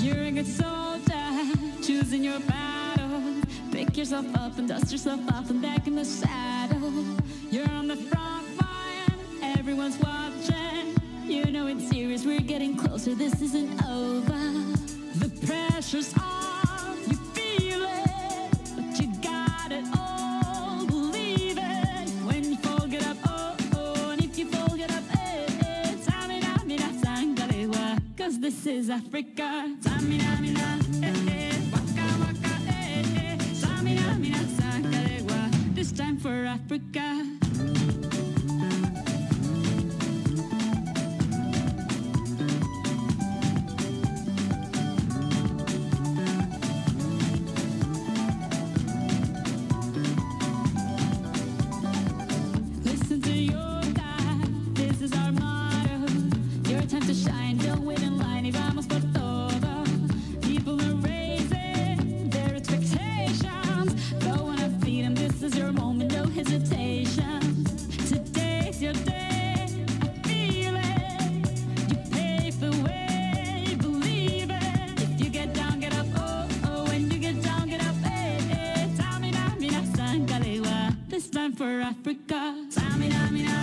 You're a good soldier, choosing your battle. Pick yourself up and dust yourself off and back in the saddle. You're on the front line, everyone's watching. You know it's serious, we're getting closer, this isn't over. The pressure's on, you feel it, but you got it all, believe it. When you fall, get up, oh, oh, and if you fall, get up, eh, eh. Samina, mina, sangalewa, cause this is Africa. Samina, mina, eh, eh, waka, waka, eh, eh. Samina, mina, sangalewa, this time for Africa. For Africa, Samina, mina.